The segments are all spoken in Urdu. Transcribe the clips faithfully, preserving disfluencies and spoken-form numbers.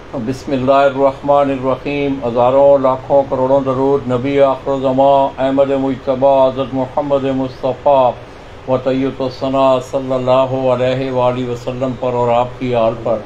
بسم اللہ الرحمن الرحیم. ہزاروں لاکھوں کروڑوں درود نبی آخر زمان احمد مجتبی حضرت محمد مصطفیٰ و طیب الثنا صلی اللہ علیہ وآلہ وسلم پر اور آپ کی آل پر.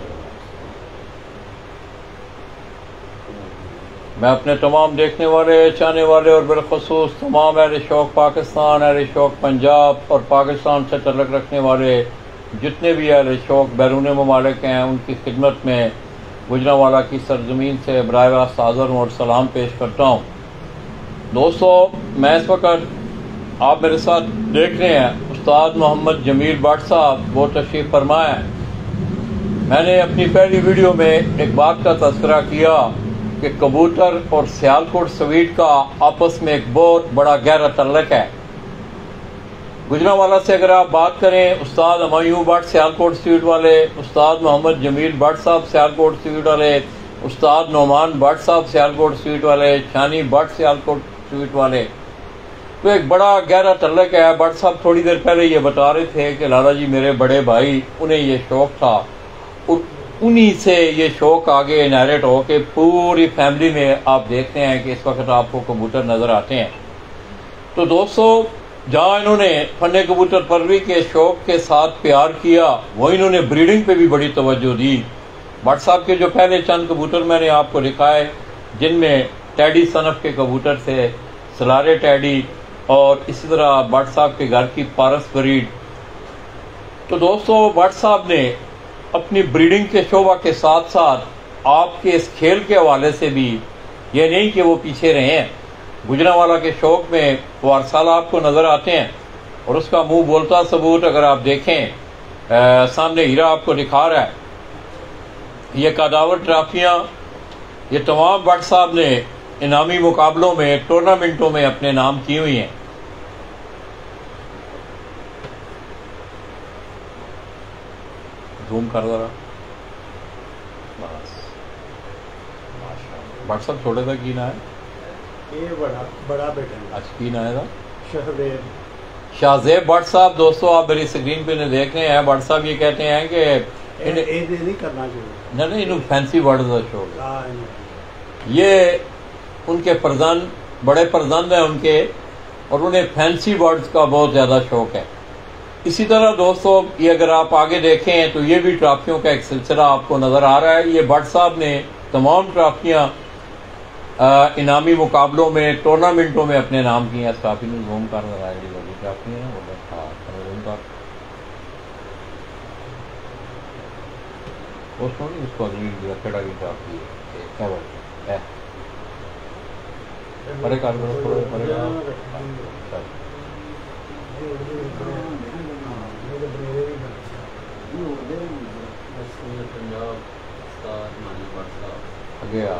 میں اپنے تمام دیکھنے والے، چاہنے والے اور بالخصوص تمام اہل شوق پاکستان، اہل شوق پنجاب اور پاکستان سے تعلق رکھنے والے جتنے بھی اہل شوق بیرون ممالک ہیں ان کی خدمت میں گجرانوالہ کی سرزمین سے براہ راست حاضر ہوں اور سلام پیش کرتا ہوں. دوستو، میں اس وقت آپ میرے ساتھ دیکھ رہے ہیں استاد محمد جمیل بٹ صاحب وہ تشریف فرما ہے. میں نے اپنی پہلی ویڈیو میں ایک بات کا تذکرہ کیا کہ کبوتر اور سیالکوٹ سویٹ کا آپس میں ایک بہت بڑا گہرا تعلق ہے. گجرانوالہ سے اگر آپ بات کریں، استاد ہمایوں بٹ سیالکوٹ سویٹ والے، استاد محمد جمیل بٹ صاحب سیالکوٹ سویٹ والے، استاد نعمان بٹ صاحب سیالکوٹ سویٹ والے، شانی بٹ سیالکوٹ سویٹ والے، تو ایک بڑا گہرا تعلق ہے. بٹ صاحب تھوڑی دیر پہلے یہ بتا رہے تھے کہ لالا جی میرے بڑے بھائی انہیں یہ شوق تھا اور انہی سے یہ شوق آگے انہیرٹ ہو کے پوری فیملی میں آپ دیکھتے ہیں کہ اس وقت آپ کو کبوتر نظر آتے ہیں. تو دوستو، جہاں انہوں نے فن کبوتر پروری کے شوق کے ساتھ پیار کیا، وہ انہوں نے بریڈنگ پہ بھی بڑی توجہ دی. بٹ صاحب کے جو پہلے چند کبوتر میں نے آپ کو دکھائے جن میں ٹیڈی صنف کے کبوتر تھے، سلارے ٹیڈی، اور اسی طرح بٹ صاحب کے گھر کی پارس بریڈ. تو دوستو، بٹ صاحب نے اپنی بریڈنگ کے شعبہ کے ساتھ ساتھ آپ کے اس کھیل کے حوالے سے بھی یہ نہیں کہ وہ پیچھے رہے ہیں. گجرانوالہ کے شوق میں وہ ہر سال آپ کو نظر آتے ہیں اور اس کا منہ بولتا ثبوت اگر آپ دیکھیں، سامنے ہیرا آپ کو دکھا رہا ہے. یہ کاداور ٹرافیاں یہ تمام بٹ صاحب نے انعامی مقابلوں میں، ٹورنامنٹوں میں اپنے نام کی ہوئی ہیں. زوم کر ذرا. بٹ صاحب چھوٹے تھا کی نہ ہے یہ بڑا بڑا بیٹا ہے. اچھا کی نہ ہے تھا شہزیب شہزیب بٹ صاحب. دوستو آپ میری اسکرین پہ دیکھ رہے ہیں، بٹ صاحب یہ کہتے ہیں کہ نہیں کرنا چاہیے، نہیں نہیں انہوں فینسی ورڈ کا شوق ہے. ہاں یہ ان کے فرزند بڑے فرزند ہیں ان کے، اور انہیں فینسی ورڈز کا بہت زیادہ شوق ہے. اسی طرح دوستو یہ اگر آپ آگے دیکھیں تو یہ بھی ٹرافیوں کا ایک سلسلہ آپ کو نظر آ رہا ہے. یہ بٹ صاحب نے تمام ٹرافیاں انعامی مقابلوں میں، ٹورنامنٹوں میں اپنے نام کی ہیں. اس ٹرافی میں زوم کر رہا ہے ٹرافی ہے زوم کر اس کو اگلی کھڑا کی ٹرافی ہے. پرے کر دو تھوڑے پرے گیا.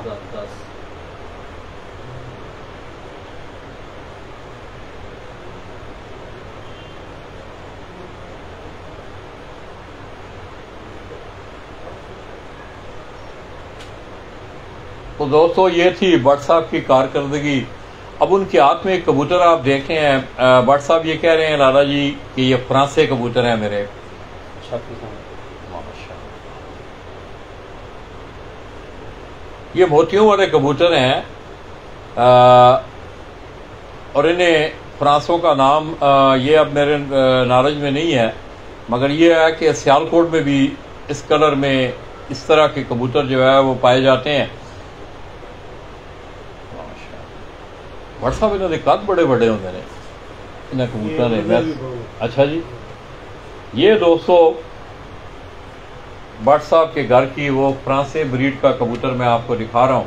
تو دوستو یہ تھی بٹ صاحب کی کارکردگی. اب ان کے ہاتھ میں ایک کبوتر آپ دیکھیں ہیں. بٹ صاحب یہ کہہ رہے ہیں لالا جی کہ یہ فرانسے کبوتر ہیں میرے. یہ موتیوں والے کبوتر ہیں اور انہیں فرانسوں کا نام یہ اب میرے نالج میں نہیں ہے، مگر یہ ہے کہ سیالکوٹ میں بھی اس کلر میں اس طرح کے کبوتر جو ہے وہ پائے جاتے ہیں. بٹ صاحب انہوں نے قد بڑے بڑے ہوتے ہیں انہیں کبوتر نے. اچھا جی، یہ دوستو بٹ صاحب کے گھر کی وہ فرانسے بریڈ کا کبوتر میں آپ کو دکھا رہا ہوں.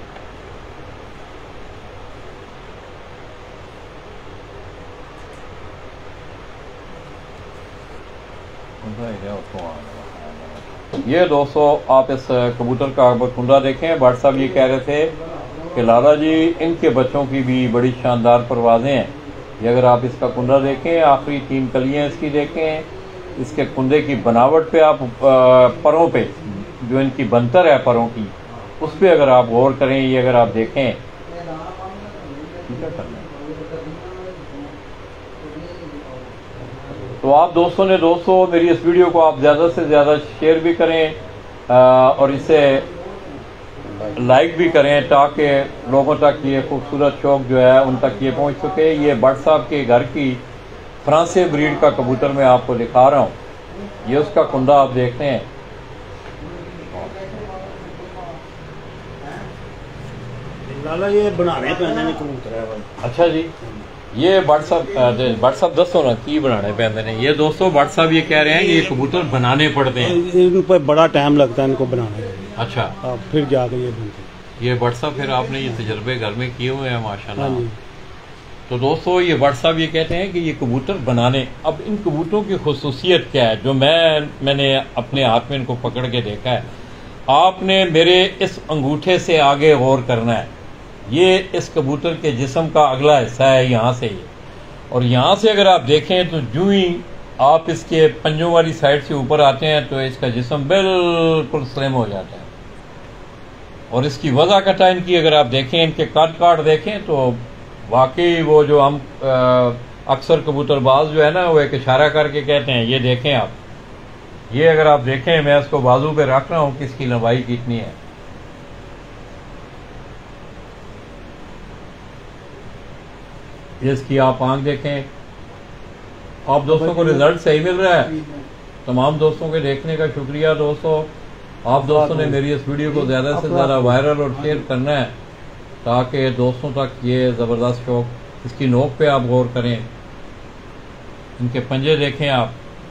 یہ دوستو آپ اس کبوتر کا کنڈا دیکھیں. بٹ صاحب یہ کہہ رہے تھے کہ لالا جی ان کے بچوں کی بھی بڑی شاندار پروازیں ہیں. یہ اگر آپ اس کا کنڈا دیکھیں، آخری تین کلیاں اس کی دیکھیں، اس کے کنڈے کی بناوٹ پہ آپ پروں پہ جو ان کی بنتر ہے پروں کی اس پہ اگر آپ غور کریں، یہ اگر آپ دیکھیں تو آپ دوستوں نے دوستوں میری اس ویڈیو کو آپ زیادہ سے زیادہ شیئر بھی کریں اور اسے لائک بھی کریں تاکہ لوگوں تک یہ خوبصورت شوق جو ہے ان تک یہ پہنچ سکے. یہ بٹ صاحب کے گھر کی فرانسے بریڈ کا کبوتر میں آپ کو دکھا رہا ہوں. یہ اس کا کنڈا آپ دیکھتے ہیں. لالا یہ بنانے پہنے نہیں کبوتر ہے. اچھا جی, یہ بٹ صاحب بٹ صاحب دسو نا کی بنانے پہنتے ہیں. یہ دوستو بٹ صاحب یہ کہہ رہے ہیں کہ یہ کبوتر بنانے پڑتے ہیں. ان پہ بڑا ٹائم لگتا ہے ان کو بنانے میں. اچھا, پھر جا کے یہ بنتے ہیں. یہ بٹ صاحب پھر آپ نے یہ تجربے گھر میں کیے ہوئے ہیں ماشاء ہاں اللہ. جی. تو دوستو یہ بٹ صاحب یہ کہتے ہیں کہ یہ کبوتر بنانے. اب ان کبوتروں کی خصوصیت کیا ہے جو میں میں نے اپنے ہاتھ میں ان کو پکڑ کے دیکھا ہے. آپ نے میرے اس انگوٹھے سے آگے غور کرنا ہے. یہ اس کبوتر کے جسم کا اگلا حصہ ہے یہاں سے یہ, اور یہاں سے اگر آپ دیکھیں تو جو ہی آپ اس کے پنجوں والی سائڈ سے اوپر آتے ہیں تو اس کا جسم بالکل سلم ہو جاتا ہے. اور اس کی وضع کٹا ان کی اگر آپ دیکھیں, ان کے کاٹ کاٹ دیکھیں تو واقعی وہ جو ہم اکثر کبوتر باز جو ہے نا وہ ایک اشارہ کر کے کہتے ہیں. یہ دیکھیں آپ, یہ اگر آپ دیکھیں میں اس کو بازو پہ رکھ رہا ہوں کہ اس کی لمبائی کتنی ہے. اس کی آپ آنکھ دیکھیں. آپ دوستوں کو رزلٹ صحیح مل رہا ہے. تمام دوستوں کے دیکھنے کا شکریہ. دوستوں آپ دوستوں نے میری اس ویڈیو کو زیادہ سے زیادہ وائرل اور شیئر کرنا ہے تاکہ دوستوں تک یہ زبردست شوق. اس کی نوک پہ آپ غور کریں, ان کے پنجے دیکھیں آپ.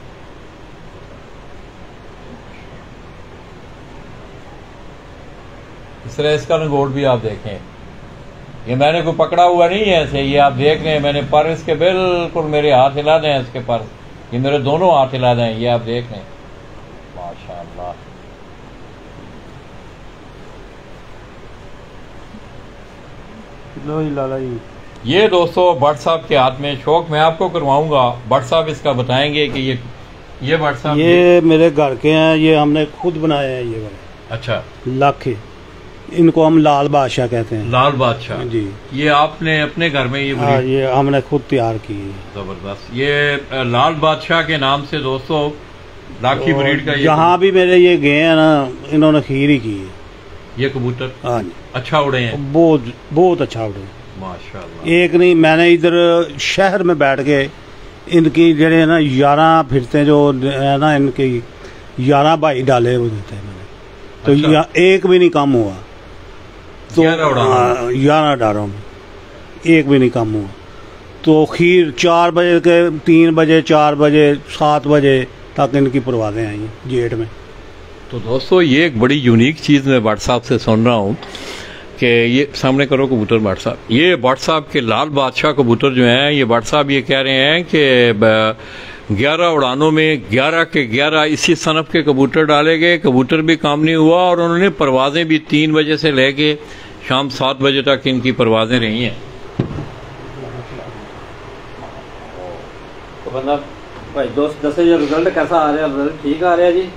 اس طرح اس کا لنگوٹ بھی آپ دیکھیں. یہ میں نے کوئی پکڑا ہوا نہیں ہے ایسے, یہ آپ دیکھ رہے ہیں میں نے پر اس کے بالکل میرے ہاتھ ہلا دیں اس کے پر, یہ میرے دونوں ہاتھ ہلا دیں. یہ آپ دیکھ رہے ہیں ماشاء اللہ. لو جی لالا جی, یہ دوستو بٹ صاحب کے ہاتھ میں شوق میں آپ کو کرواؤں گا. بٹ صاحب اس کا بتائیں گے کہ یہ یہ بٹ صاحب یہ میرے گھر کے ہیں, یہ ہم نے خود بنائے ہیں. یہ والے اچھا لاکھ, ان کو ہم لال بادشاہ کہتے ہیں. لال بادشاہ جی, یہ آپ نے اپنے گھر میں یہ ہاں بریڈ یہ ہم نے خود تیار کی. زبردست. یہ لال بادشاہ کے نام سے دوستو لاکھی بریڈ کا یہ جہاں بھی میرے یہ گئے ہیں نا انہوں نے کھیر ہی کی ہے. یہ کبوتر ہاں جی, اچھا اڑے ہیں بہت بہت اچھا اڑے. ماشاء اللہ. ایک نہیں, میں نے ادھر شہر میں بیٹھ کے ان کی جڑے نا یارہ پھرتے جو ہے نا ان کی یارہ بھائی ڈالے وہ دیتے ہیں میں نے, تو اچھا. ایک بھی نہیں کم ہوا. تو یارہ ڈالوں میں ایک بھی نہیں کم ہوا. تو خیر چار بجے کے تین بجے چار بجے سات بجے تک ان کی پروازیں آئی ہیں جیٹ میں. تو دوستو یہ ایک بڑی یونیک چیز میں بٹ صاحب سے سن رہا ہوں کہ یہ سامنے کرو کبوتر بٹ صاحب. یہ بٹ صاحب کے لال بادشاہ کبوتر جو ہیں, یہ بٹ صاحب یہ کہہ رہے ہیں کہ گیارہ اڑانوں میں گیارہ کے گیارہ اسی صنف کے کبوتر ڈالے گئے. کبوتر بھی کام نہیں ہوا اور انہوں نے پروازیں بھی تین بجے سے لے کے شام سات بجے تک ان کی پروازیں رہی ہیں. تو بندہ بھائی دوست دسے جو رزلٹ کیسا آ رہا ہے, رزلٹ ٹھیک آ رہا ہے جی.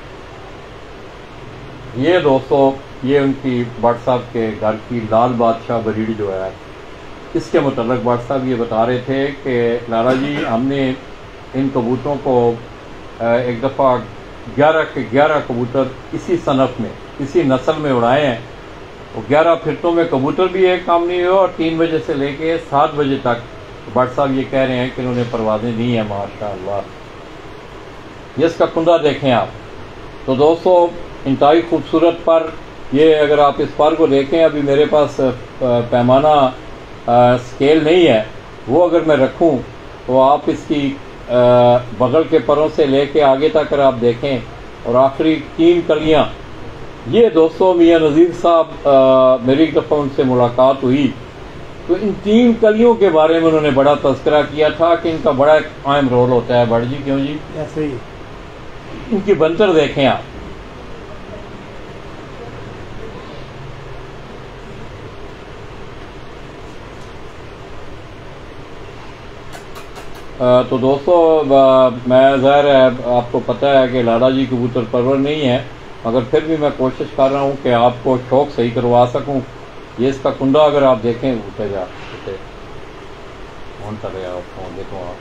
یہ دوستو یہ ان کی بٹ صاحب کے گھر کی لال بادشاہ بریڈ جو ہے, اس کے متعلق بٹ صاحب یہ بتا رہے تھے کہ لالا جی ہم نے ان کبوتروں کو ایک دفعہ گیارہ کے گیارہ کبوتر اسی صنف میں اسی نسل میں اڑائے ہیں. وہ گیارہ پھرتوں میں کبوتر بھی ایک کام نہیں ہوا اور تین بجے سے لے کے سات بجے تک بٹ صاحب یہ کہہ رہے ہیں کہ انہوں نے پروازیں دی ہیں ماشاء اللہ. یہ اس کا کنڈا دیکھیں آپ. تو دوستو انتہائی خوبصورت پر, یہ اگر آپ اس پر کو دیکھیں, ابھی میرے پاس پیمانہ اسکیل نہیں ہے, وہ اگر میں رکھوں تو آپ اس کی بغل کے پروں سے لے کے آگے تک اگر آپ دیکھیں اور آخری تین کلیاں, یہ دوستو میاں نذیر صاحب میری ایک دفعہ ان سے ملاقات ہوئی تو ان تین کلیوں کے بارے میں انہوں نے بڑا تذکرہ کیا تھا کہ ان کا بڑا ایک اہم رول ہوتا ہے. بڑھ جی کیوں جی ایسے ہی ان کی بنتر دیکھیں آپ. تو دوستو میں ظاہر ہے آپ کو پتہ ہے کہ لالا جی کبوتر پرور نہیں ہے, مگر پھر بھی میں کوشش کر رہا ہوں کہ آپ کو شوق صحیح کروا سکوں. یہ اس کا کنڈا اگر آپ دیکھیں اٹھے جا اٹھے فون کر رہے آپ فون دیکھو آپ.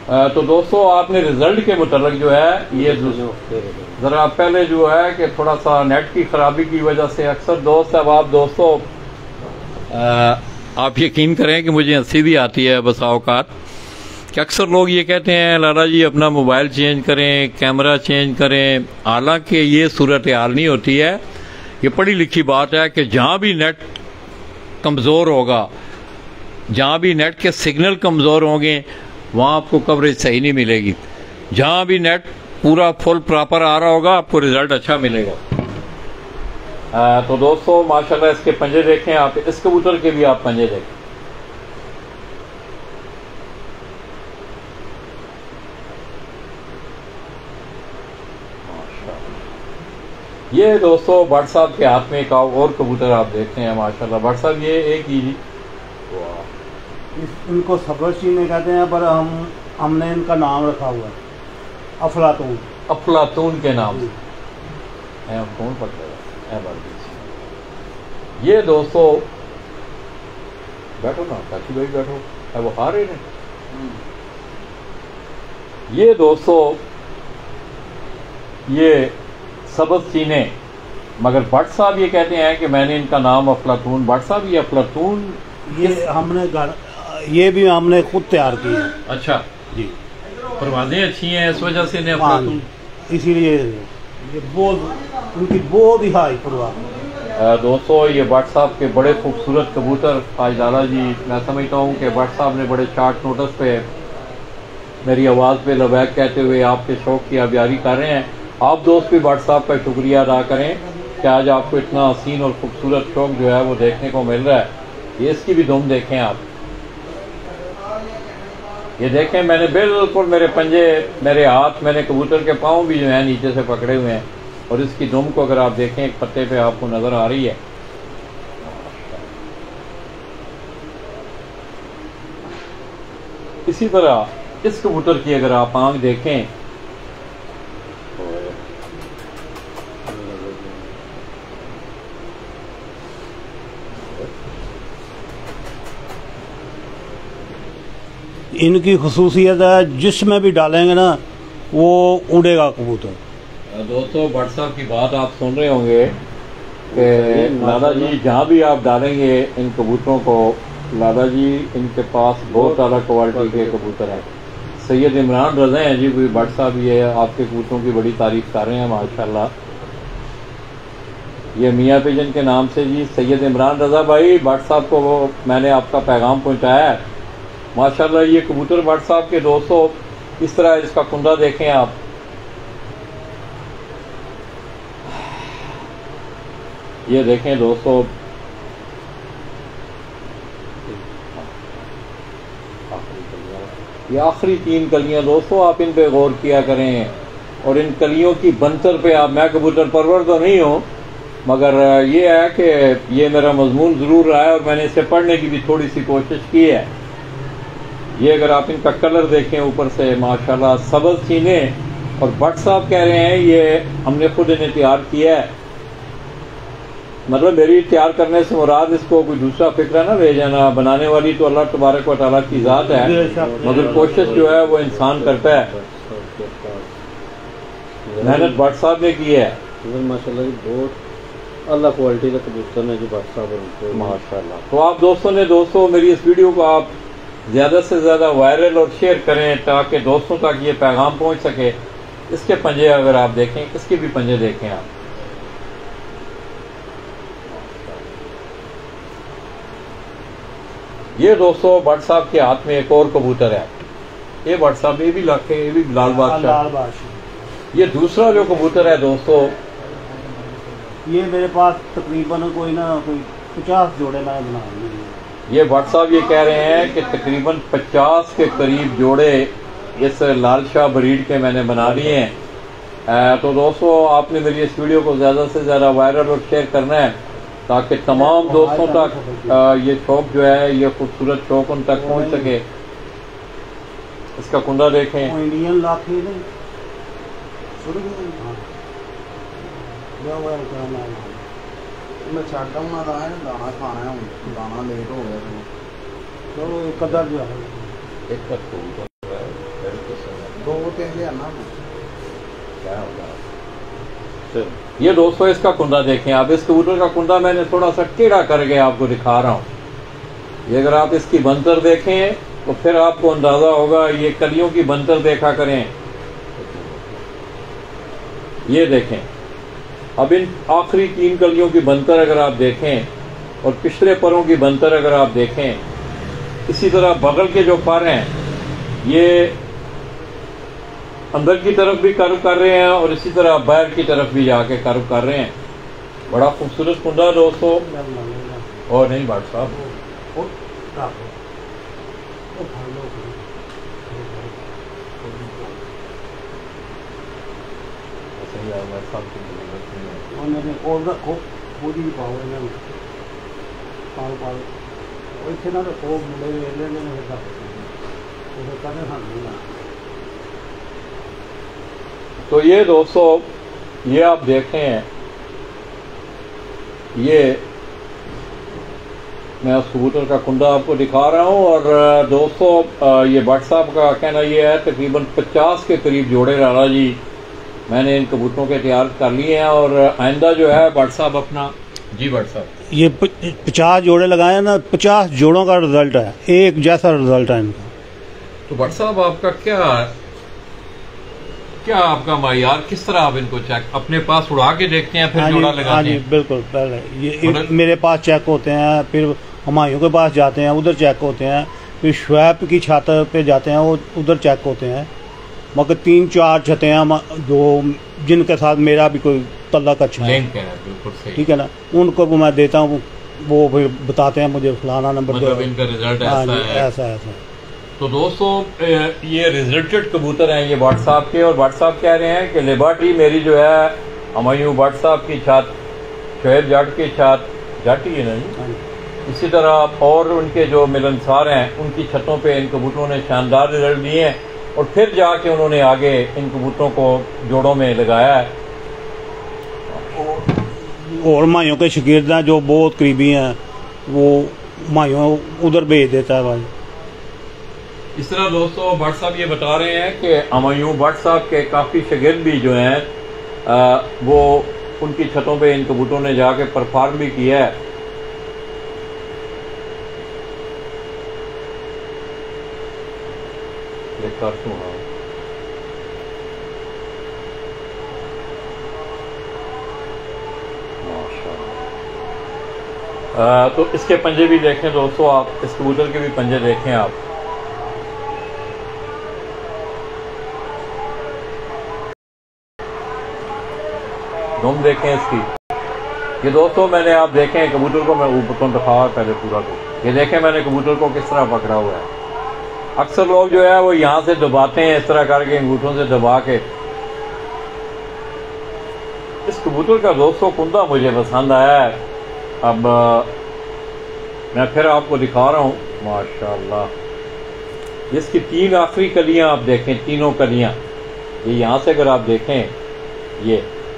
تو دوستو آپ نے رزلٹ کے متعلق جو ہے یہ ذرا پہلے جو ہے کہ تھوڑا سا نیٹ کی خرابی کی وجہ سے اکثر دوست اب آپ دوستو آپ یقین کریں کہ مجھے ہنسی بھی آتی ہے بسا اوقات کہ اکثر لوگ یہ کہتے ہیں لالا جی اپنا موبائل چینج کریں، کیمرہ چینج کریں، حالانکہ یہ صورتحال نہیں ہوتی ہے. یہ پڑھی لکھی بات ہے کہ جہاں بھی نیٹ کمزور ہوگا، جہاں بھی نیٹ کے سگنل کمزور ہوں گے وہاں آپ کو کوریج صحیح نہیں ملے گی. جہاں بھی نیٹ پورا فل پراپر آ رہا ہوگا آپ کو رزلٹ اچھا ملے گا. آ, تو دوستو ماشاءاللہ اس کے پنجے دیکھیں آپ، اس کبوتر کے بھی آپ پنجے دیکھیں. یہ دوستو بٹ صاحب کے ہاتھ میں ایک اور کبوتر آپ دیکھتے ہیں ماشاءاللہ. بٹ صاحب یہ ایک ہی ان کو صبر چینے کہتے ہیں، پر ہم ہم نے ان کا نام رکھا ہوا ہے افلاطون. افلاطون کے نام سے کون پڑھتا ہے. یہ دوستو بیٹھو نا کاچی بھائی بیٹھو، ہے وہ ہار رہے ہیں. یہ دوستو یہ سبز چینے، مگر بٹ صاحب یہ کہتے ہیں کہ میں نے ان کا نام افلاطون. بٹ صاحب یہ افلاطون یہ ہم نے یہ بھی ہم نے خود تیار کی ہے. اچھا جی، پروازیں اچھی ہیں اس وجہ سے انہیں افلاطون، اسی لیے یہ بہت ان کی بہت ہی ہائی پرواز. دوستو یہ بٹ صاحب کے بڑے خوبصورت کبوتر آج لالا جی میں سمجھتا ہوں کہ بٹ صاحب نے بڑے شارٹ نوٹس پہ میری آواز پہ لبیک کہتے ہوئے آپ کے شوق کی آبیاری کر رہے ہیں. آپ دوست بھی بٹ صاحب کا شکریہ ادا کریں کہ آج آپ کو اتنا حسین اور خوبصورت شوق جو ہے وہ دیکھنے کو مل رہا ہے. یہ اس کی بھی دم دیکھیں آپ. یہ دیکھیں میں نے بالکل میرے پنجے، میرے ہاتھ، میں نے کبوتر کے پاؤں بھی جو ہیں نیچے سے پکڑے ہوئے ہیں، اور اس کی دم کو اگر آپ دیکھیں ایک پتے پہ آپ کو نظر آ رہی ہے. اسی طرح اس کبوتر کی اگر آپ آنکھ دیکھیں ان کی خصوصیت ہے جس میں بھی ڈالیں گے نا وہ اڑے گا کبوتر. دوستو بٹ صاحب کی بات آپ سن رہے ہوں گے کہ لالا جی جہاں بھی آپ ڈالیں گے ان کبوتروں کو، لالا جی ان کے پاس بہت اعلیٰ کوالٹی کے کبوتر ہیں. سید عمران رضا ہیں جی بٹ صاحب یہ آپ کے کبوتروں کی بڑی تعریف کر رہے ہیں ماشاءاللہ. یہ میاں پیجن کے نام سے جی سید عمران رضا بھائی بٹ صاحب کو وہ میں نے آپ کا پیغام پہنچایا ہے ماشاءاللہ. یہ کبوتر بٹ صاحب کے دوستو اس طرح اس کا کندہ دیکھیں آپ. یہ دیکھیں دوستو یہ آخری تین کلیاں دوستو آپ ان پہ غور کیا کریں، اور ان کلیوں کی بنتر پہ آپ، میں کبوتر پرور تو نہیں ہوں مگر یہ ہے کہ یہ میرا مضمون ضرور رہا ہے اور میں نے اسے پڑھنے کی بھی تھوڑی سی کوشش کی ہے. یہ اگر آپ ان کا کلر دیکھیں اوپر سے ماشاءاللہ سبز چینے، اور بٹ صاحب کہہ رہے ہیں یہ ہم نے خود انہیں تیار کیا ہے. مطلب میری تیار کرنے سے مراد اس کو کوئی دوسرا فکرہ نہ رہ جانا، بنانے والی تو اللہ تبارک و تعالیٰ کی ذات ہے مگر کوشش جو ہے وہ انسان کرتا ہے. محنت بٹ صاحب نے کی ہے ماشاءاللہ بہت اللہ کوالٹی کا کبوتر ہے جو بٹ صاحب ماشاءاللہ. تو آپ دوستوں نے دوستوں میری اس ویڈیو کو آپ زیادہ سے زیادہ وائرل اور شیئر کریں تاکہ دوستوں تک یہ پیغام پہنچ سکے. اس کے پنجے اگر آپ دیکھیں، اس کے بھی پنجے دیکھیں آپ. یہ دوستو بٹ صاحب کے ہاتھ میں ایک اور کبوتر ہے. یہ بٹ صاحب یہ بھی لاکھے یہ بھی لال بادشاہ. یہ دوسرا جو کبوتر ہے دوستو یہ میرے پاس تقریباً کوئی نہ کوئی پچاس جوڑے میں بنا لیے. یہ بٹ صاحب یہ کہہ رہے ہیں کہ تقریباً پچاس کے قریب جوڑے اس لال شاہ بریڈ کے میں نے بنا لیے ہیں. تو دوستو آپ نے میری اس ویڈیو کو زیادہ سے زیادہ وائرل اور شیئر کرنا ہے تاکہ تمام دوستوں تک یہ شوق جو ہے یہ خوبصورت شوق ان تک پہنچ سکے. اس کا کنڈا دیکھیں. انڈین لاکھی نہیں میں چھاٹا ہوں دانا دانا کھانا ہے دانا لیٹ ہو گیا چلو ایک ادھر جو ہے ایک کیا ہوگا یہ دوستو اس کا کندہ دیکھیں آپ. اس کبوتر کا کندہ میں نے تھوڑا سا ٹیڑھا کر کے آپ کو دکھا رہا ہوں. یہ اگر آپ اس کی بنتر دیکھیں تو پھر آپ کو اندازہ ہوگا. یہ کلیوں کی بنتر دیکھا کریں. یہ دیکھیں اب ان آخری تین کلیوں کی بنتر اگر آپ دیکھیں اور پچھلے پروں کی بنتر اگر آپ دیکھیں. اسی طرح بغل کے جو پر ہیں یہ اندر کی طرف بھی کرو کر رہے ہیں اور اسی طرح باہر کی طرف بھی جا کے کرو کر رہے ہیں. بڑا خوبصورت کنڈا دوستو. اور نہیں بھٹ صاحب تو یہ دوستو یہ آپ دیکھیں یہ میں اس کبوتر کا کنڈا آپ کو دکھا رہا ہوں. اور دوستو یہ بٹ صاحب کا کہنا یہ ہے تقریباً پچاس کے قریب جوڑے لالا جی میں نے ان کبوتروں کے تیار کر لیے ہیں. اور آئندہ جو ہے بٹ صاحب اپنا جی بٹ صاحب یہ پچاس جوڑے لگائے ہیں نا, پچاس جوڑوں کا رزلٹ ہے, ایک جیسا رزلٹ ہے ان کا. تو بٹ صاحب آپ کا کیا کیا آپ کا معیار کس طرح آپ ان کو چیک اپنے پاس اڑا کے دیکھتے ہیں پھر جوڑا لگاتے ہیں؟ بالکل پہلے یہ میرے پاس چیک ہوتے ہیں, پھر ہمایوں کے پاس جاتے ہیں ادھر چیک ہوتے ہیں, پھر شعیب کی چھت پہ جاتے ہیں وہ ادھر چیک ہوتے ہیں. مگر تین چار چھتیں ہیں جو جن کے ساتھ میرا بھی کوئی تعلق اچھا ہے, ٹھیک ہے نا, ان کو میں دیتا ہوں وہ پھر بتاتے ہیں مجھے فلانا نمبر دو, ان کا رزلٹ ایسا ایسا. تو دوستو یہ ریزلٹڈ کبوتر ہیں یہ بٹ صاحب کے. اور بٹ صاحب کہہ رہے ہیں کہ لیبارٹری میری جو ہے ہمایوں بٹ صاحب کی چھت, شعیب جٹ کی چھت, جٹ ہی ہے نا جی, اسی طرح اور ان کے جو ملنسار ہیں ان کی چھتوں پہ ان کبوتروں نے شاندار رزلٹ دیے ہیں. اور پھر جا کے انہوں نے آگے ان کبوتروں کو جوڑوں میں لگایا ہے. اور ہمایوں کے شاگرد ہیں جو بہت قریبی ہیں وہ ہمایوں ادھر بھیج دیتا ہے بھائی. اس طرح دوستو بٹ صاحب یہ بتا رہے ہیں کہ ہمایوں بٹ صاحب کے کافی شاگرد بھی جو ہیں وہ ان کی چھتوں پہ ان کبوتروں نے جا کے پرفارم بھی کیا ہے. تو اس کے پنجے بھی دیکھیں دوستو آپ, اس کبوتر کے بھی پنجے دیکھیں آپ. دم دیکھیں اس کی. یہ دوستو میں نے آپ دیکھیں کبوتر کو میں اوپر تو دکھا پہلے پورا کو. یہ دیکھیں میں نے کبوتر کو کس طرح پکڑا ہوا ہے. اکثر لوگ جو ہے وہ یہاں سے دباتے ہیں اس طرح کر کے انگوٹھوں سے دبا کے. اس کبوتر کا دوستو کندہ مجھے پسند آیا ہے. اب میں پھر آپ کو دکھا رہا ہوں. ماشاءاللہ اس کی تین آخری کلیاں آپ دیکھیں, تینوں کلیاں یہ یہاں سے اگر آپ دیکھیں یہ.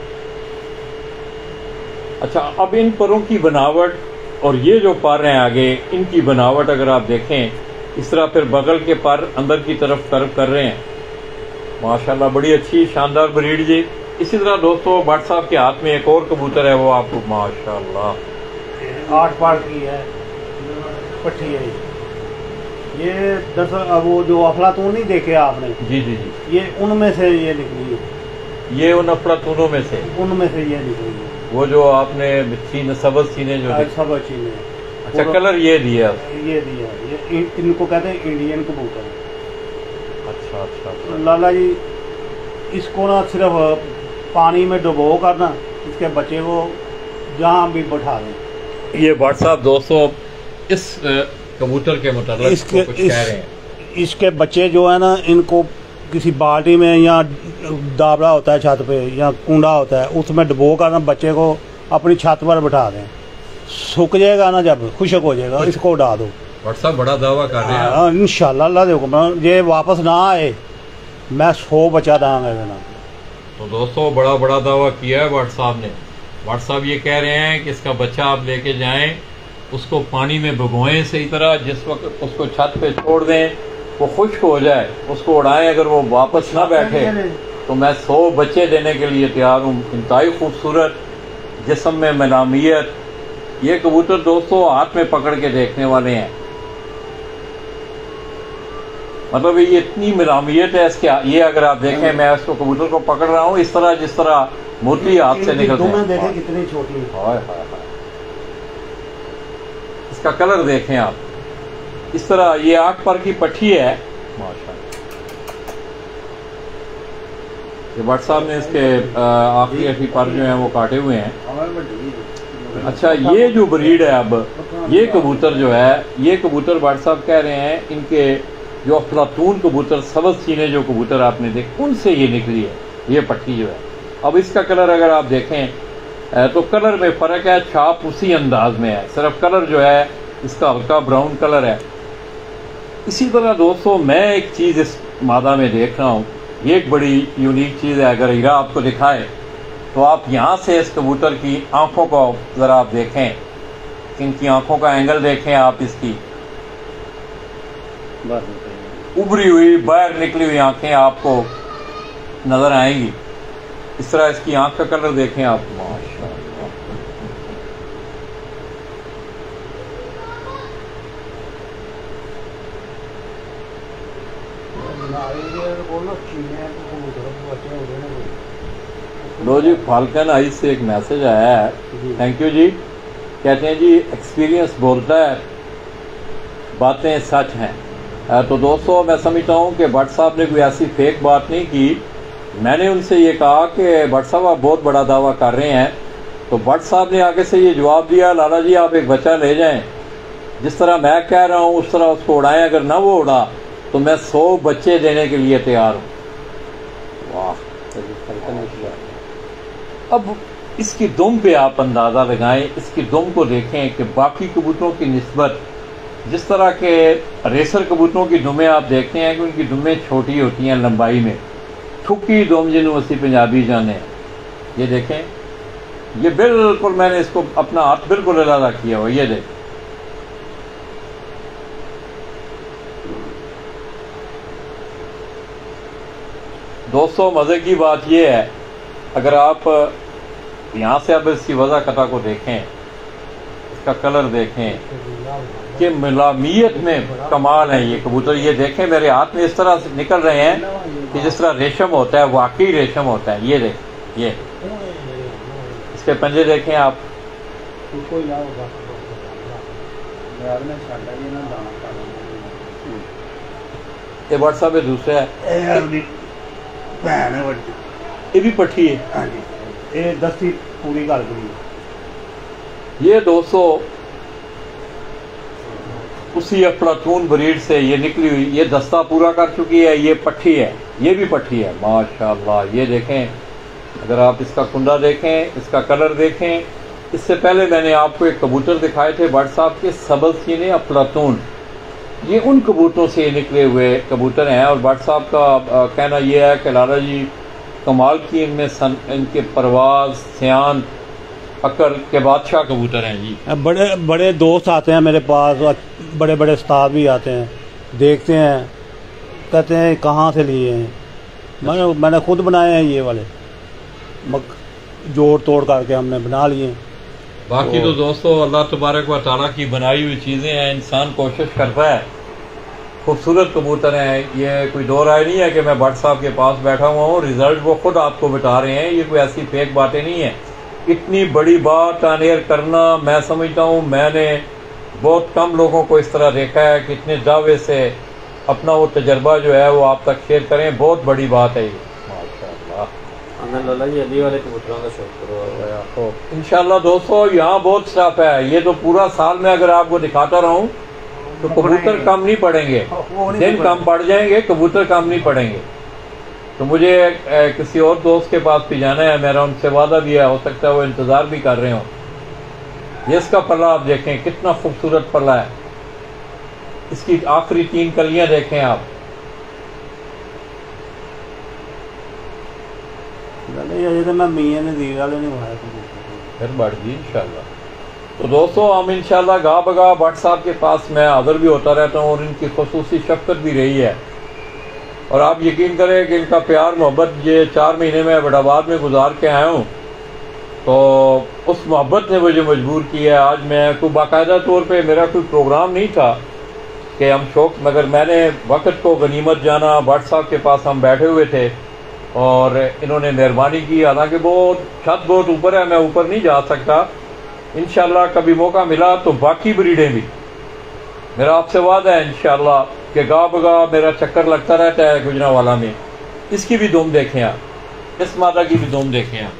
اچھا اب ان پروں کی بناوٹ اور یہ جو پر ہیں آگے ان کی بناوٹ اگر آپ دیکھیں اس طرح پھر بغل کے پر اندر کی طرف کرو کر رہے ہیں. ماشاءاللہ بڑی اچھی شاندار بریڈ جی. اسی طرح دوستو بٹ صاحب کے ہاتھ میں ایک اور کبوتر ہے وہ آپ کو ماشاءاللہ آٹھ پار کی ہے, پٹھی ہے. یہ دراصل وہ جو افلاطون نہیں دیکھے آپ نے, جی جی جی, یہ ان میں سے یہ نکلی ہے. یہ ان افلاطونوں میں سے ان میں سے یہ نکلی ہے. وہ جو آپ نے سینے سبز سینے جو سبز سینے. اچھا کلر یہ دیا یہ دیا یہ ان کو کہتے ہیں انڈین کبوتر. اچھا اچھا لالا جی اس کو نا صرف پانی میں ڈبو کرنا, اس کے بچے کو جہاں بھی بٹھا دیں. یہ بٹ صاحب دوستو اس کبوتر کے متعلق اس کے کچھ کہہ رہے ہیں. اس کے بچے جو ہے نا ان کو کسی بالٹی میں یا دابڑا ہوتا ہے چھت پہ یا کنڈا ہوتا ہے اس میں ڈبو کرنا, بچے کو اپنی چھت پر بٹھا دیں. سوکھ جائے گا نا جب خشک ہو جائے گا اس کو اڑا دو. بٹ صاحب بڑا دعویٰ کر رہے ہیں انشاءاللہ. اللہ دے حکم یہ واپس نہ آئے میں سو بچا داں گا. تو دوستو بڑا بڑا دعویٰ کیا ہے بٹ صاحب نے. بٹ صاحب یہ کہہ رہے ہیں کہ اس کا بچہ آپ لے کے جائیں, اس کو پانی میں بھگوئیں صحیح طرح, جس وقت اس کو چھت پہ چھوڑ دیں وہ خشک ہو جائے اس کو اڑائیں، اگر وہ واپس نہ بیٹھے تو میں سو بچے دینے کے لیے تیار ہوں۔ انتہائی خوبصورت، جسم میں ملامت، یہ کبوتر دوستو ہاتھ میں پکڑ کے دیکھنے والے ہیں، مطلب یہ اتنی ملامت ہے اس کے، یہ اگر آپ دیکھیں میں اس کو کبوتر کو پکڑ رہا ہوں اس طرح جس طرح موتی ہاتھ سے نکلتے ہیں، دیکھیں کتنی چھوٹی ہے، ہائے ہائے ہائے، اس کا کلر دیکھیں آپ، اس طرح یہ آنکھ پر کی پٹھی ہے ماشاءاللہ۔ یہ بٹ صاحب نے اس کے آخری آخری پر جو ہیں وہ کاٹے ہوئے ہیں۔ اچھا یہ جو بریڈ ہے اب یہ کبوتر جو ہے، یہ کبوتر بٹ صاحب کہہ رہے ہیں ان کے جو افلاطون کبوتر سبز سینے جو کبوتر آپ نے دیکھ ان سے یہ نکلی ہے یہ پٹھی جو ہے۔ اب اس کا کلر اگر آپ دیکھیں تو کلر میں فرق ہے، چھاپ اسی انداز میں ہے، صرف کلر جو ہے اس کا ہلکا براؤن کلر ہے۔ اسی طرح دوستو میں ایک چیز اس مادہ میں دیکھ رہا ہوں، یہ ایک بڑی یونیک چیز ہے، اگر ہیرا آپ کو دکھائے تو آپ یہاں سے اس کبوتر کی آنکھوں کو ذرا آپ دیکھیں، ان کی آنکھوں کا اینگل دیکھیں آپ، اس کی ابری ہوئی باہر نکلی ہوئی آنکھیں آپ کو نظر آئیں گی، اس طرح اس کی آنکھ کا کلر دیکھیں آپ، ماشاءاللہ لو جی فالکن آئی سے ایک میسج آیا ہے، تھینک یو جی، کہتے ہیں جی ایکسپیرینس بولتا ہے باتیں سچ ہیں۔ تو دوستو میں سمجھتا ہوں کہ بٹ صاحب نے کوئی ایسی فیک بات نہیں کی، میں نے ان سے یہ کہا کہ بٹ صاحب آپ بہت بڑا دعویٰ کر رہے ہیں، تو بٹ صاحب نے آگے سے یہ جواب دیا، لالا جی آپ ایک بچہ لے جائیں، جس طرح میں کہہ رہا ہوں اس طرح اس کو اڑائیں، اگر نہ وہ اڑا تو میں سو بچے دینے کے لیے تیار ہوں۔ واہ، اب اس کی دم پہ آپ اندازہ لگائیں، اس کی دم کو دیکھیں کہ باقی کبوتروں کی نسبت، جس طرح کے ریسر کبوتروں کی دمیں آپ دیکھتے ہیں کہ ان کی دمیں چھوٹی ہوتی ہیں لمبائی میں، تھکی دم جنہوں اسی پنجابی جانے ہیں، یہ دیکھیں، یہ بالکل میں نے اس کو اپنا ہاتھ بالکل علیحدہ کیا ہوا، یہ دیکھیں دوستو۔ مزے کی بات یہ ہے، اگر آپ یہاں سے اب اس کی وضع قطع کو دیکھیں، اس کا کلر دیکھیں کہ ملامیت میں کمال ہے یہ کبوتر، یہ دیکھیں میرے ہاتھ میں اس طرح سے نکل رہے ہیں کہ جس طرح ریشم ہوتا ہے، واقعی ریشم ہوتا ہے، یہ دیکھیں، یہ اس کے پنجے دیکھیں آپ، یہ بٹ صاحب دوسرا ہے، یہ بھی پٹھی ہے، یہ دستی پوری کر گئی، یہ دوستو اسی افلاطون بریڈ سے یہ نکلی ہوئی، یہ دستہ پورا کر چکی ہے، یہ پٹھی ہے، یہ بھی پٹھی ہے ماشاءاللہ۔ یہ دیکھیں، اگر آپ اس کا کنڈا دیکھیں، اس کا کلر دیکھیں، اس سے پہلے میں نے آپ کو ایک کبوتر دکھائے تھے بٹ صاحب کے سبز سینے افلاطون، یہ ان کبوتروں سے نکلے ہوئے کبوتر ہیں، اور بٹ صاحب کا کہنا یہ ہے کہ لالا جی کمال کی ان میں سن ان کے پرواز، سیان، عقل کے بادشاہ کبوتر ہیں جی۔ بڑے بڑے دوست آتے ہیں میرے پاس، بڑے بڑے استاد بھی آتے ہیں، دیکھتے ہیں، کہتے ہیں کہاں سے لیے ہیں، میں نے میں نے خود بنائے ہیں یہ والے، جوڑ توڑ کر کے ہم نے بنا لیے۔ باقی تو دوستو اللہ تبارک و تعالیٰ کی بنائی ہوئی چیزیں ہیں، انسان کوشش کرتا ہے، خوبصورت کبوتر ہیں، یہ کوئی دو رائے نہیں ہے کہ میں بٹ صاحب کے پاس بیٹھا ہوا ہوں، ریزلٹ وہ خود آپ کو بتا رہے ہیں، یہ کوئی ایسی فیک باتیں نہیں ہیں۔ اتنی بڑی بات آن ایئر کرنا، میں سمجھتا ہوں میں نے بہت کم لوگوں کو اس طرح دیکھا ہے کہ اتنے دعوے سے اپنا وہ تجربہ جو ہے وہ آپ تک شیئر کریں، بہت بڑی بات ہے یہ انشاءاللہ۔ دوستو یہاں بہت سٹاف ہے، یہ تو پورا سال میں اگر آپ کو دکھاتا رہوں تو کبوتر کم نہیں پڑیں گے، دن کم پڑ جائیں گے، کبوتر کم نہیں پڑیں گے۔ تو مجھے کسی اور دوست کے پاس بھی جانا ہے، میرا ان سے وعدہ بھی ہے، ہو سکتا ہے وہ انتظار بھی کر رہے ہوں۔ یہ اس کا پلہ آپ دیکھیں کتنا خوبصورت پلہ ہے، اس کی آخری تین کلیاں دیکھیں آپ، میں میاں نذیر والے نے بنایا، پھر بڑھ گئی انشاءاللہ۔ تو دوستو ہم انشاءاللہ گاہ بگاہ بٹ صاحب کے پاس میں حاضر بھی ہوتا رہتا ہوں، اور ان کی خصوصی شفقت بھی رہی ہے، اور آپ یقین کریں کہ ان کا پیار محبت یہ چار مہینے میں بڑھ آباد میں گزار کے آیا ہوں، تو اس محبت نے مجھے مجبور کیا ہے۔ آج میں کوئی باقاعدہ طور پہ میرا کوئی پروگرام نہیں تھا کہ ہم شوق، مگر میں نے وقت کو غنیمت جانا، بٹ صاحب کے پاس ہم بیٹھے ہوئے تھے اور انہوں نے مہربانی کی، حالانکہ بہت چھت بہت اوپر ہے، میں اوپر نہیں جا سکتا، انشاءاللہ کبھی موقع ملا تو باقی بریڈیں بھی میرا آپ سے وعدہ ہے انشاءاللہ کہ گاہ بگاہ میرا چکر لگتا رہتا ہے گجرانوالہ میں۔ اس کی بھی دوم دیکھیں آپ، اس مادہ کی بھی دوم دیکھیں آپ۔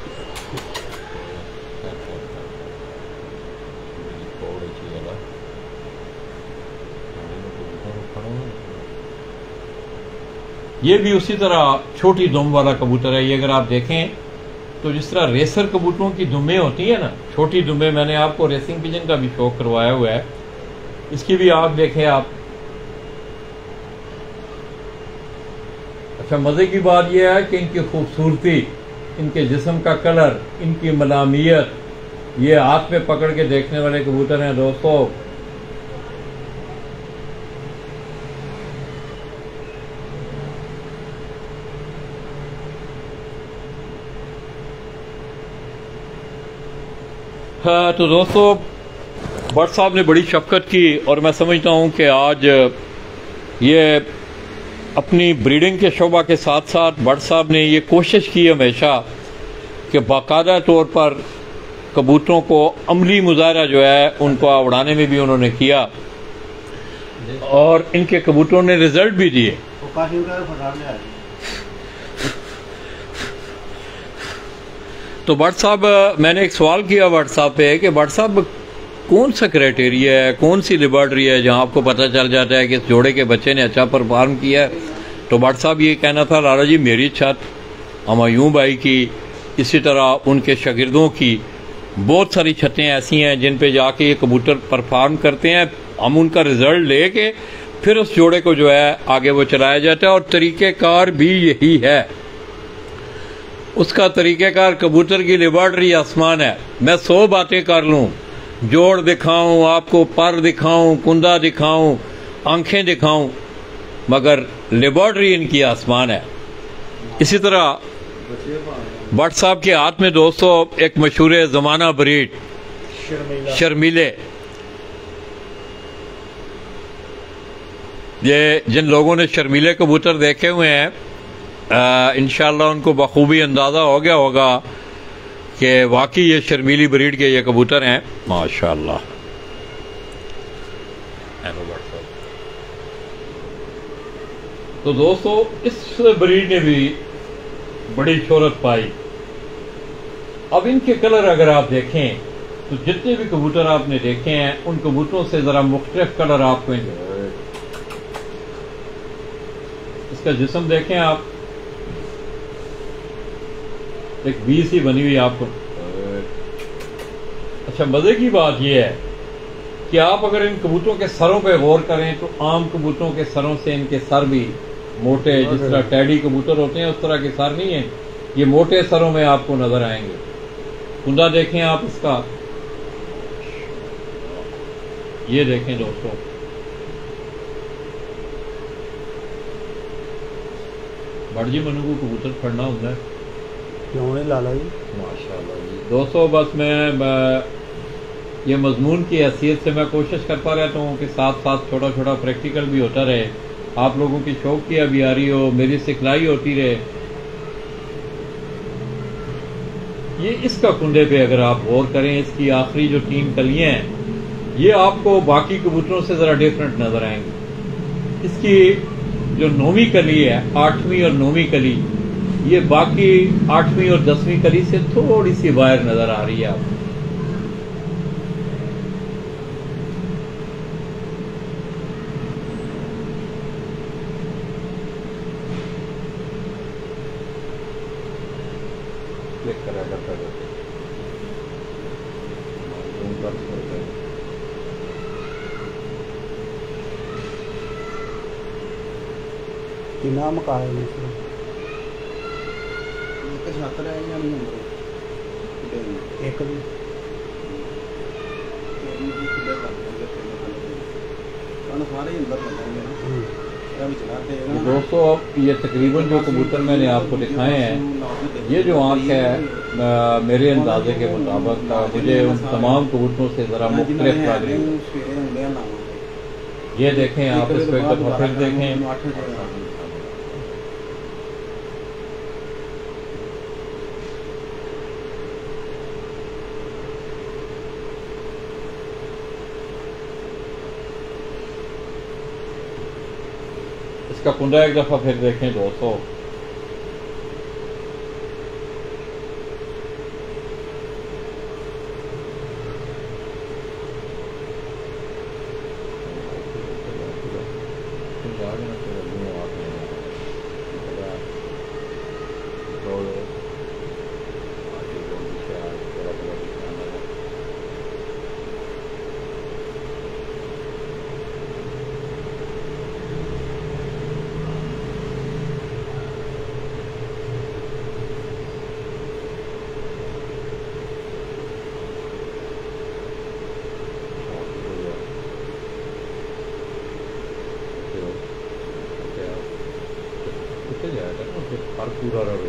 یہ بھی اسی طرح چھوٹی دم والا کبوتر ہے، یہ اگر آپ دیکھیں تو جس طرح ریسر کبوتروں کی دمیں ہوتی ہیں نا، چھوٹی دمیں، میں نے آپ کو ریسنگ پجن کا بھی شوق کروایا ہوا ہے، اس کی بھی آپ دیکھیں آپ۔ اچھا مزے کی بات یہ ہے کہ ان کی خوبصورتی، ان کے جسم کا کلر، ان کی ملامیت، یہ ہاتھ پہ پکڑ کے دیکھنے والے کبوتر ہیں دوستو۔ ہاں تو دوستو بٹ صاحب نے بڑی شفقت کی، اور میں سمجھتا ہوں کہ آج یہ اپنی بریڈنگ کے شعبہ کے ساتھ ساتھ بٹ صاحب نے یہ کوشش کی ہمیشہ کہ باقاعدہ طور پر کبوتروں کو عملی مظاہرہ جو ہے ان کو اڑانے میں بھی انہوں نے کیا، اور ان کے کبوتروں نے رزلٹ بھی دیے۔ تو بٹ صاحب میں نے ایک سوال کیا بٹ صاحب پہ کہ بٹ صاحب کون سا کرائٹیریا ہے، کون سی لیبارٹری ہے جہاں آپ کو پتہ چل جاتا ہے کہ اس جوڑے کے بچے نے اچھا پرفارم کیا ہے؟ تو بٹ صاحب یہ کہنا تھا لالا جی میری چھت، ہمایوں بھائی کی، اسی طرح ان کے شاگردوں کی بہت ساری چھتیں ایسی ہیں جن پہ جا کے یہ کبوتر پرفارم کرتے ہیں، ہم ان کا رزلٹ لے کے پھر اس جوڑے کو جو ہے آگے وہ چلایا جاتا ہے، اور طریقہ کار بھی یہی ہے۔ اس کا طریقہ کار کبوتر کی لیبارٹری آسمان ہے۔ میں سو باتیں کر لوں، جوڑ دکھاؤں آپ کو، پر دکھاؤں، کندہ دکھاؤں، آنکھیں دکھاؤں، مگر لیبارٹری ان کی آسمان ہے۔ اسی طرح بٹ صاحب کے ہاتھ میں دوستو ایک مشہور زمانہ بریڈ شرمیلے، یہ جن لوگوں نے شرمیلے کبوتر دیکھے ہوئے ہیں انشاءاللہ ان کو بخوبی اندازہ ہو گیا ہوگا کہ واقعی یہ شرمیلی بریڈ کے یہ کبوتر ہیں ماشاءاللہ۔ تو دوستو اس بریڈ نے بھی بڑی شہرت پائی۔ اب ان کے کلر اگر آپ دیکھیں تو جتنے بھی کبوتر آپ نے دیکھے ہیں ان کبوتروں سے ذرا مختلف کلر آپ کو، اس کا جسم دیکھیں آپ، ایک بی سی بنی ہوئی آپ کو۔ اچھا مزے کی بات یہ ہے کہ آپ اگر ان کبوتروں کے سروں پہ غور کریں تو عام کبوتروں کے سروں سے ان کے سر بھی موٹے، جس طرح ٹیڈی کبوتر ہوتے ہیں اس طرح کے سر نہیں ہیں، یہ موٹے سروں میں آپ کو نظر آئیں گے۔ کندہ دیکھیں آپ اس کا، یہ دیکھیں دوستوں، بڑھ جی منو کو کبوتر پھڑنا ہوتا ہے لالا جی ماشاءاللہ جی۔ دوستو بس میں یہ مضمون کی حیثیت سے میں کوشش کرتا رہتا ہوں کہ ساتھ ساتھ چھوٹا چھوٹا پریکٹیکل بھی ہوتا رہے، آپ لوگوں کی شوقیہ بھی آ رہی ہو، میری سکھلائی ہوتی رہے۔ یہ اس کا کنڈے پہ اگر آپ غور کریں، اس کی آخری جو تین کلیاں ہیں یہ آپ کو باقی کبوتروں سے ذرا ڈیفرنٹ نظر آئیں گے۔ اس کی جو نویں کلی ہے، آٹھویں اور نویں کلی، یہ باقی آٹھویں اور دسویں کلی سے تھوڑی سی باہر نظر آ رہی ہے آپ کو۔ نام کا ہے ایک دوستو اب یہ تقریباً جو کبوتر میں نے آپ کو دکھائے ہیں، یہ جو آنکھ ہے میرے اندازے کے مطابق مجھے ان تمام کبوتروں سے ذرا مختلف لگ رہی ہے۔ یہ دیکھیں آپ اس کو ایک دفعہ پھر دیکھیں، اس کا کنڈا ایک دفعہ پھر دیکھیں دوستو۔ پورا رہے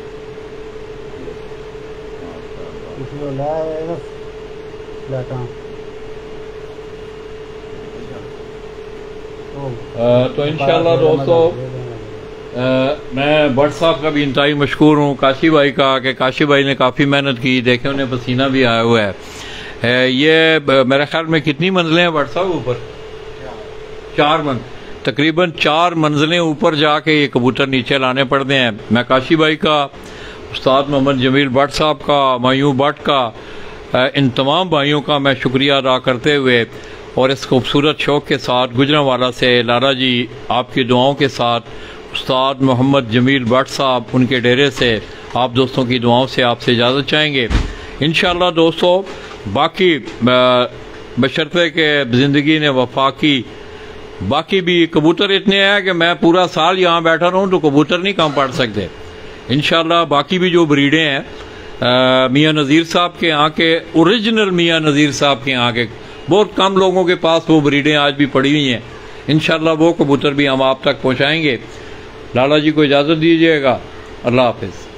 تو انشاءاللہ دوستو میں بٹ صاحب کا بھی انتہائی مشکور ہوں، کاشی بھائی کا، کہ کاشی بھائی نے کافی محنت کی، دیکھیں انہیں پسینہ بھی آیا ہوا ہے۔ یہ میرے خیال میں کتنی منزلیں ہیں بٹ صاحب اوپر؟ چار منزل، تقریباً چار منزلیں اوپر جا کے یہ کبوتر نیچے لانے پڑتے ہیں۔ میں کاشی بھائی کا، استاد محمد جمیل بٹ صاحب کا، مایوں بٹ کا، ان تمام بھائیوں کا میں شکریہ ادا کرتے ہوئے اور اس خوبصورت شوق کے ساتھ گجرانوالہ سے لالا جی آپ کی دعاؤں کے ساتھ استاد محمد جمیل بٹ صاحب ان کے ڈیرے سے آپ دوستوں کی دعاؤں سے آپ سے اجازت چاہیں گے انشاءاللہ۔ دوستو باقی بشرطے کہ زندگی نے وفا کی، باقی بھی کبوتر اتنے ہیں کہ میں پورا سال یہاں بیٹھا رہوں تو کبوتر نہیں کم پڑ سکتے انشاءاللہ۔ باقی بھی جو بریڈیں ہیں میاں نذیر صاحب کے یہاں کے، اوریجنل میاں نذیر صاحب کے یہاں کے، بہت کم لوگوں کے پاس وہ بریڈیں آج بھی پڑی ہوئی ہیں انشاءاللہ، وہ کبوتر بھی ہم آپ تک پہنچائیں گے۔ لالا جی کو اجازت دیجیے گا، اللہ حافظ۔